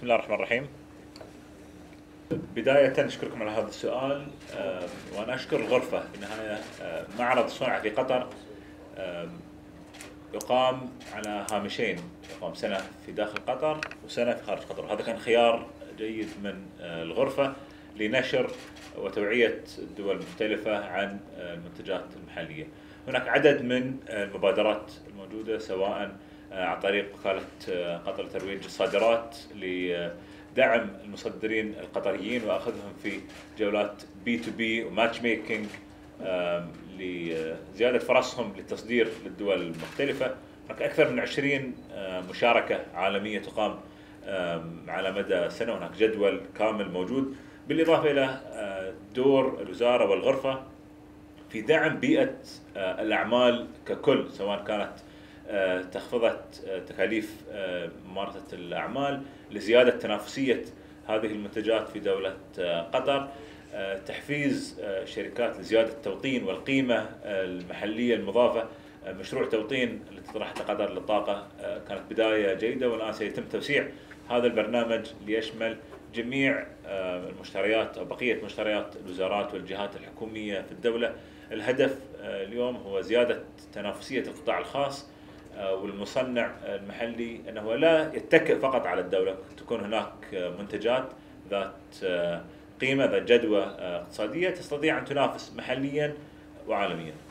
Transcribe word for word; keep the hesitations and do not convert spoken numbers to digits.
الله الرحمن الرحيم. بداية أشكركم على هذا السؤال، آه، وأنا أشكر الغرفة. بالنهاية آه، معرض الصنع في قطر آه، يقام على هامشين، يقام سنة في داخل قطر وسنة في خارج قطر. هذا كان خيار جيد من آه، الغرفة لنشر وتوعية الدول المختلفة عن آه، المنتجات المحلية. هناك عدد من المبادرات الموجودة، سواء عن طريق وكالة قطر لترويج الصادرات لدعم المصدرين القطريين واخذهم في جولات بي تو بي وماتش ميكينج لزيادة فرصهم للتصدير للدول المختلفة. هناك أكثر من عشرين مشاركة عالمية تقام على مدى سنة، وهناك جدول كامل موجود، بالإضافة إلى دور الوزارة والغرفة في دعم بيئة الأعمال ككل، سواء كانت تخفيض تكاليف ممارسة الأعمال لزيادة تنافسية هذه المنتجات في دولة قطر، تحفيز شركات لزيادة التوطين والقيمة المحلية المضافة. مشروع توطين اللي تطرح قطر للطاقة كانت بداية جيدة، والآن سيتم توسيع هذا البرنامج ليشمل جميع المشتريات أو بقية مشتريات الوزارات والجهات الحكومية في الدولة. الهدف اليوم هو زيادة تنافسية القطاع الخاص والمصنع المحلي، أنه لا يتكئ فقط على الدولة، تكون هناك منتجات ذات قيمة ذات جدوى اقتصادية تستطيع أن تنافس محليا وعالميا.